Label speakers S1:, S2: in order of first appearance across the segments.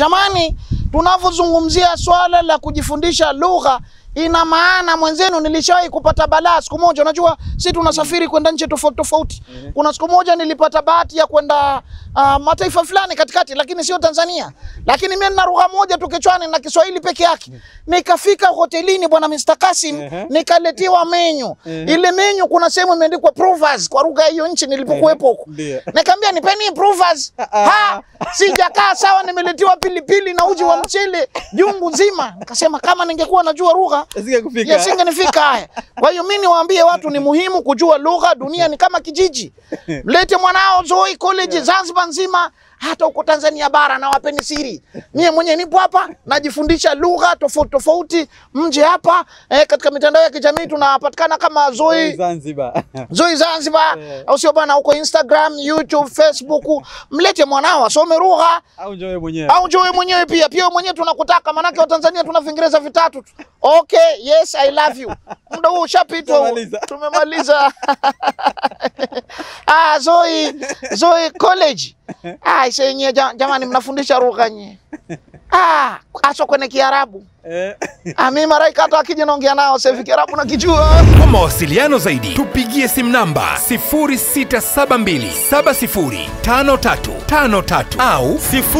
S1: Jamani, tunavozungumzia swala la kujifundisha lugha, ina maana mwenzenu nilishawahi kupata balaa siku moja. Unajua sisi tunasafiri kwenda nchi tofauti tofauti. Kuna siku moja nilipata bahati ya kwenda mataifa fulani katikati, lakini sio Tanzania. Lakini mimi nina lugha moja tu kichwani na Kiswahili peke yake. Nikafika hotelini bwana Mr. Kasim, nikaletiwa menyu. Ile menyu kuna sehemu imeandikwa provers kwa lugha hiyo nchi nilipokuepo huko. Nikamwambia nipeni provers. Sijakaa sawa, nimeletewa pilipili na uji wa mchele jungu nzima. Nikasema kama ningekuwa najua lugha singenifika haya. Kwa hiyo mimi niwaambie watu ni muhimu kujua lugha. Dunia ni kama kijiji. Mlete mwanao ZOI College Zanzibar nzima, hata huko Tanzania bara, na wapeni siri. Mimi mwenyewe nipo hapa najifundisha lugha tofauti tofauti. Mje hapa katika mitandao ya kijamii tunapatikana kama ZOI Zanzibar. ZOI Zanzibar au sio bana, huko Instagram, YouTube, Facebook. Mlete mwanao asome lugha au njoo mwenyewe. Au njoo mwenyewe pia. Pia mwenyewe tunakutaka, manake wa Tanzania tuna Viingereza vitatu tu. Okay, yes I love you. Muda huu ushapita. Tumemaliza. ZOI College. Isenye jamani mnafundisha lugha nye. Acho kwenye Kiarabu. Mimi maraika hata akija naongea nao sasa Kiarabu na kijua.
S2: Kwa mawasiliano zaidi tupigie simu namba 0672705353 au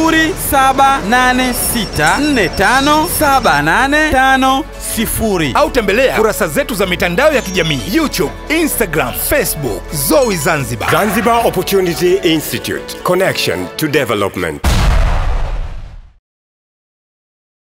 S3: 0786457850
S2: au tembelea kurasa zetu za mitandao ya kijamii YouTube, Instagram, Facebook. ZOI Zanzibar.
S4: Zanzibar Opportunity Institute. Connection to development.